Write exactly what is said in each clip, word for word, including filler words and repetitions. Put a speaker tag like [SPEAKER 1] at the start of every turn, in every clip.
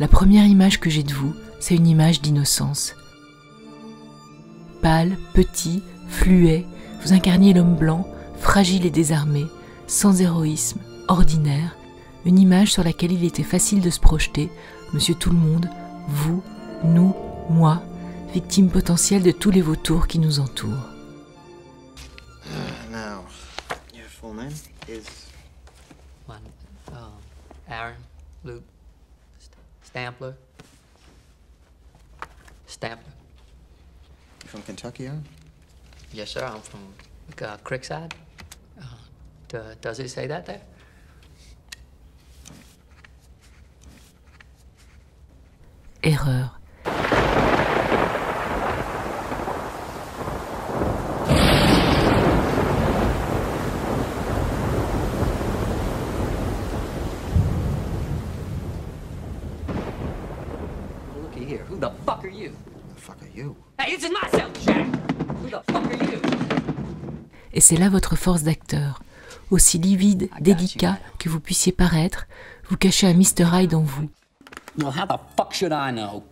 [SPEAKER 1] La première image que j'ai de vous, c'est une image d'innocence. Pâle, petit, fluet, vous incarniez l'homme blanc, fragile et désarmé, sans héroïsme, ordinaire, une image sur laquelle il était facile de se projeter, monsieur tout le monde, vous, nous, moi, victimes potentielles de tous les vautours qui nous entourent.
[SPEAKER 2] Uh, now, your full name is...
[SPEAKER 3] One, um, Aaron Luke Stampler. Stampler.
[SPEAKER 2] You from Kentucky, Aaron?
[SPEAKER 3] Yes, sir. I'm from uh, Creekside. Uh, d does it say that there?
[SPEAKER 1] Erreur.
[SPEAKER 3] Looky here. Who the fuck are you?
[SPEAKER 2] Who the fuck are you?
[SPEAKER 3] Hey, this is my cell, Jack. Who the fuck are you?
[SPEAKER 1] Et c'est là votre force d'acteur. Aussi livide, délicat que vous puissiez paraître, vous cachez un mister Hyde en vous.
[SPEAKER 3] Well, how the fuck should I know?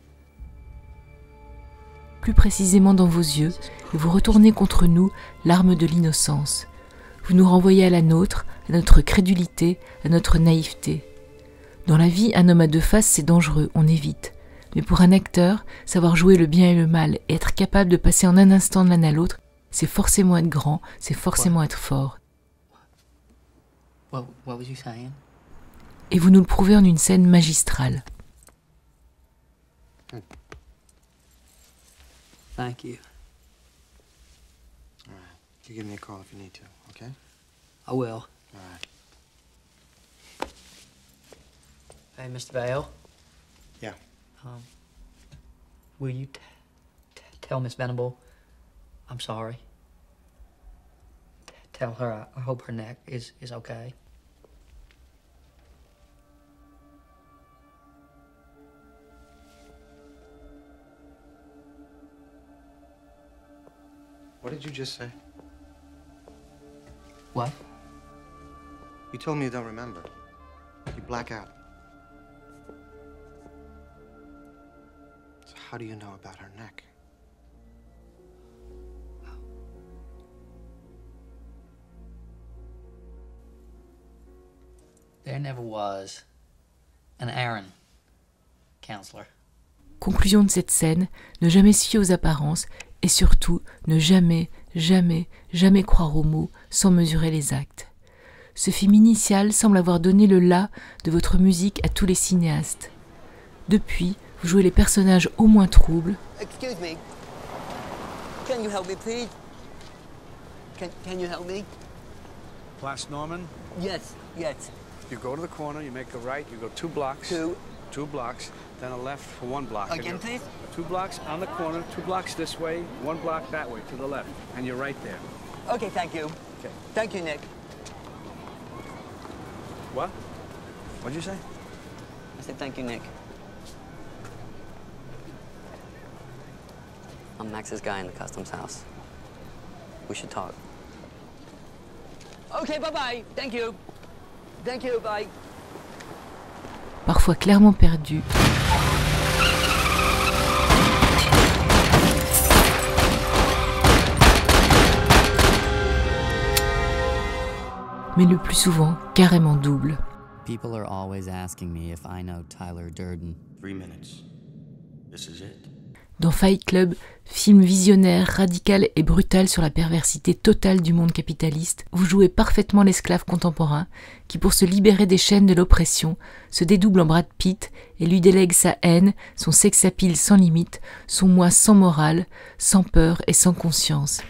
[SPEAKER 1] Plus précisément dans vos yeux, et vous retournez contre nous l'arme de l'innocence. Vous nous renvoyez à la nôtre, à notre crédulité, à notre naïveté. Dans la vie, un homme à deux faces, c'est dangereux, on évite. Mais pour un acteur, savoir jouer le bien et le mal et être capable de passer en un instant de l'un à l'autre, c'est forcément être grand, c'est forcément
[SPEAKER 3] What?
[SPEAKER 1] être fort.
[SPEAKER 3] What, what was you saying?
[SPEAKER 1] Et vous nous le prouvez en une scène magistrale.
[SPEAKER 3] Thank you.
[SPEAKER 2] All right. You give me a call if you need to, okay?
[SPEAKER 3] I will.
[SPEAKER 2] All right.
[SPEAKER 3] Hey, Mister Vale.
[SPEAKER 2] Yeah.
[SPEAKER 3] Um, will you t t tell Miss Venable I'm sorry? T tell her I, I hope her neck is, is okay.
[SPEAKER 2] What did you just say?
[SPEAKER 3] What?
[SPEAKER 2] You told me you don't remember. You black out. So how do you know about her neck?
[SPEAKER 3] There never was an Aaron, counselor.
[SPEAKER 1] Conclusion de cette scène, ne jamais se fier aux apparences et surtout ne jamais, jamais, jamais croire aux mots sans mesurer les actes. Ce film initial semble avoir donné le là de votre musique à tous les cinéastes. Depuis, vous jouez les personnages au moins troubles.
[SPEAKER 4] Excuse me. Can you help me, please? Can, can you help me?
[SPEAKER 5] Place Norman,
[SPEAKER 4] Yes, yes.
[SPEAKER 5] you go to the corner, you make a right, you go two blocks.
[SPEAKER 4] Two.
[SPEAKER 5] Two blocks, then a left for one block.
[SPEAKER 4] Again,
[SPEAKER 5] And you're-
[SPEAKER 4] please?
[SPEAKER 5] Two blocks on the corner, two blocks this way, one block that way, to the left. And you're right there.
[SPEAKER 4] Okay, thank you.
[SPEAKER 5] Okay.
[SPEAKER 4] Thank you, Nick.
[SPEAKER 5] What? What'd you say?
[SPEAKER 4] I said thank you, Nick. I'm Max's guy in the customs house. We should talk. Okay, bye-bye. Thank you. Thank you, bye.
[SPEAKER 1] Parfois clairement perdus, mais le plus souvent carrément double.
[SPEAKER 6] People are always asking me if I know Tyler Durden.
[SPEAKER 7] Three minutes. This is it.
[SPEAKER 1] Dans Fight Club, film visionnaire, radical et brutal sur la perversité totale du monde capitaliste, vous jouez parfaitement l'esclave contemporain qui, pour se libérer des chaînes de l'oppression, se dédouble en Brad Pitt et lui délègue sa haine, son sex-appeal sans limite, son moi sans morale, sans peur et sans conscience.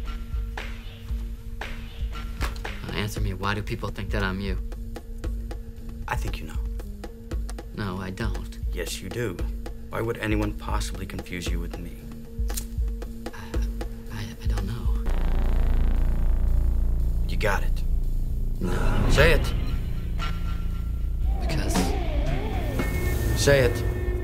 [SPEAKER 3] Answer me, why do people think that I'm you?
[SPEAKER 7] I think you know.
[SPEAKER 3] No, I don't.
[SPEAKER 7] Yes, you do. Why would anyone possibly confuse you with me?
[SPEAKER 3] I, I don't know.
[SPEAKER 7] You got it.
[SPEAKER 3] No.
[SPEAKER 7] Say it.
[SPEAKER 3] Because,
[SPEAKER 7] Say it.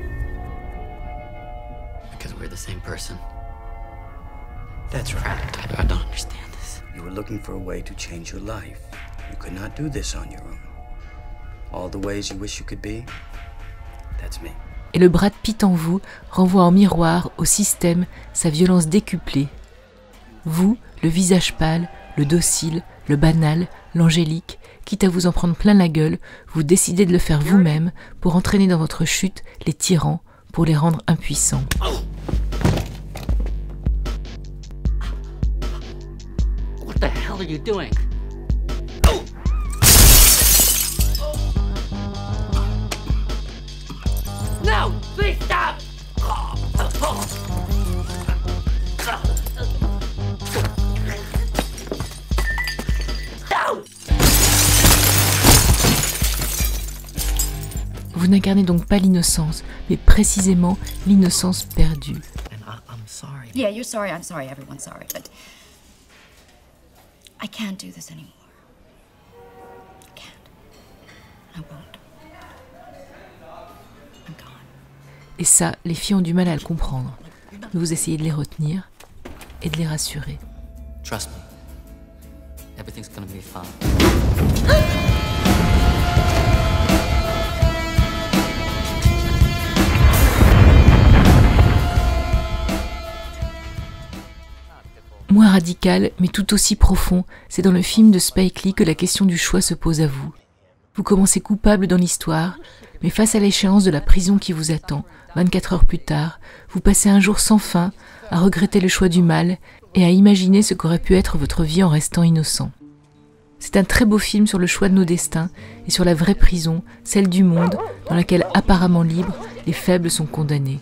[SPEAKER 3] because we're the same person.
[SPEAKER 7] That's right.
[SPEAKER 3] Tyler, I don't understand this.
[SPEAKER 7] You were looking for a way to change your life. You could not do this on your own. All the ways you wish you could be,
[SPEAKER 1] Et le Brad Pitt en vous renvoie en miroir au système sa violence décuplée. Vous, le visage pâle, le docile, le banal, l'angélique, quitte à vous en prendre plein la gueule, vous décidez de le faire vous-même pour entraîner dans votre chute les tyrans, pour les rendre impuissants.
[SPEAKER 4] What the hell are you doing? No! Please stop!
[SPEAKER 1] Vous n'incarnez donc pas l'innocence, mais précisément l'innocence perdue.
[SPEAKER 3] And I, I'm sorry.
[SPEAKER 8] Yeah, you're sorry. I'm sorry. Everyone's sorry. But I can't do this anymore. I can't. I won't. I'm gone.
[SPEAKER 1] Et ça, les filles ont du mal à le comprendre. Mais vous essayez de les retenir et de les rassurer.
[SPEAKER 6] Trust me. Everything's gonna be fine.
[SPEAKER 1] Moins radical, mais tout aussi profond, c'est dans le film de Spike Lee que la question du choix se pose à vous. Vous commencez coupable dans l'histoire, mais face à l'échéance de la prison qui vous attend, vingt-quatre heures plus tard, vous passez un jour sans fin à regretter le choix du mal et à imaginer ce qu'aurait pu être votre vie en restant innocent. C'est un très beau film sur le choix de nos destins et sur la vraie prison, celle du monde, dans laquelle, apparemment libre, les faibles sont condamnés.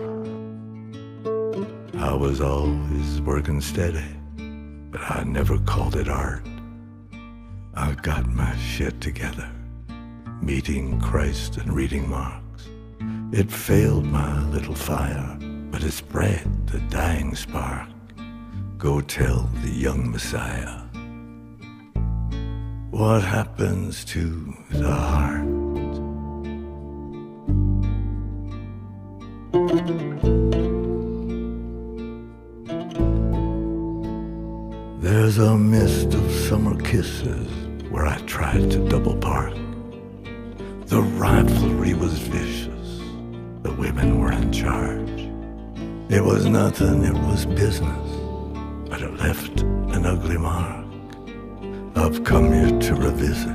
[SPEAKER 9] I was always working steady, but I never called it art. I got my shit together, meeting Christ and reading Marx. It failed my little fire, but it spread the dying spark. Go tell the young Messiah what happens to the heart. There's a mist of summer kisses where I tried to double park. The rivalry was vicious, the women were in charge. It was nothing, it was business, but it left an ugly mark. I've come here to revisit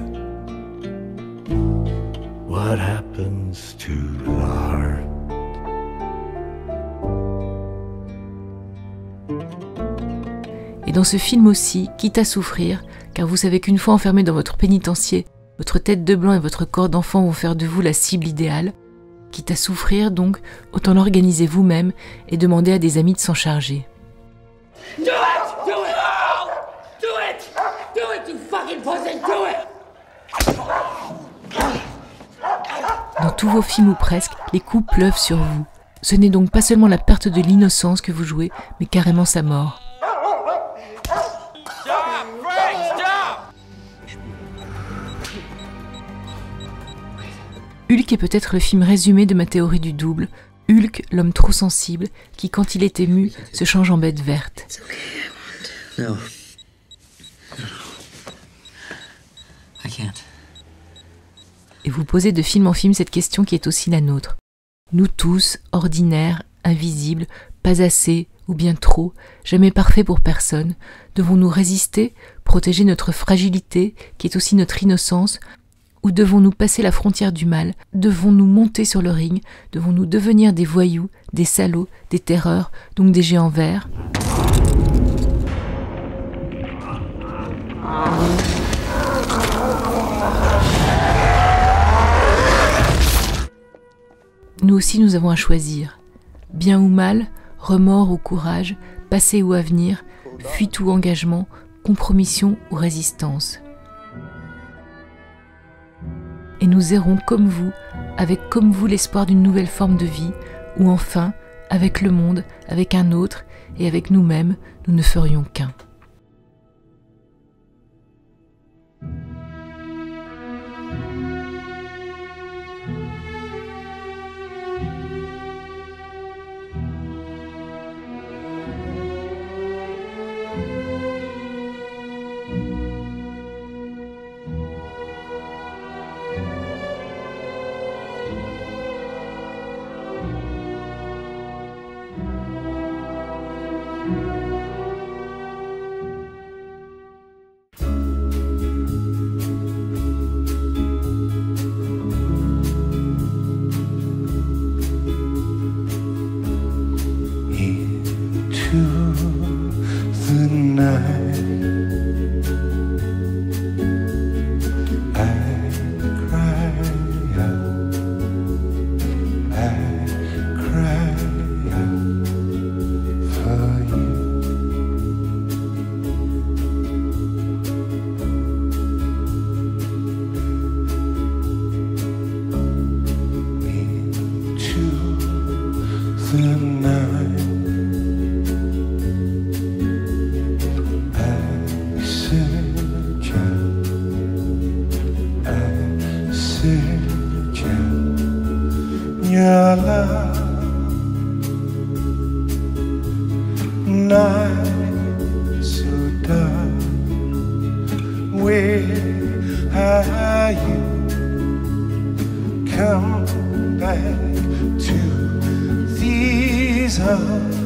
[SPEAKER 9] what happens to the heart.
[SPEAKER 1] Et dans ce film aussi, quitte à souffrir, car vous savez qu'une fois enfermé dans votre pénitencier, votre tête de blanc et votre corps d'enfant vont faire de vous la cible idéale, quitte à souffrir donc, autant l'organiser vous-même et demander à des amis de s'en charger.
[SPEAKER 4] Do it! Do it! Do it! Do it, you fucking pussy! Do it!
[SPEAKER 1] Dans tous vos films ou presque, les coups pleuvent sur vous. Ce n'est donc pas seulement la perte de l'innocence que vous jouez, mais carrément sa mort. Hulk est peut-être le film résumé de ma théorie du double. Hulk, l'homme trop sensible, qui quand il est ému, se change en bête verte.
[SPEAKER 3] No. I can't.
[SPEAKER 1] Et vous posez de film en film cette question qui est aussi la nôtre. Nous tous, ordinaires, invisibles, pas assez ou bien trop, jamais parfaits pour personne, devons-nous résister, protéger notre fragilité, qui est aussi notre innocence, ou devons-nous passer la frontière du mal? Devons-nous monter sur le ring? Devons-nous devenir des voyous, des salauds, des terreurs, donc des géants verts? Nous aussi nous avons à choisir. Bien ou mal, remords ou courage, passé ou avenir, fuite ou engagement, compromission ou résistance. Et nous errons comme vous, avec comme vous l'espoir d'une nouvelle forme de vie, ou enfin, avec le monde, avec un autre, et avec nous-mêmes, nous ne ferions qu'un.
[SPEAKER 10] how you come back to these arms.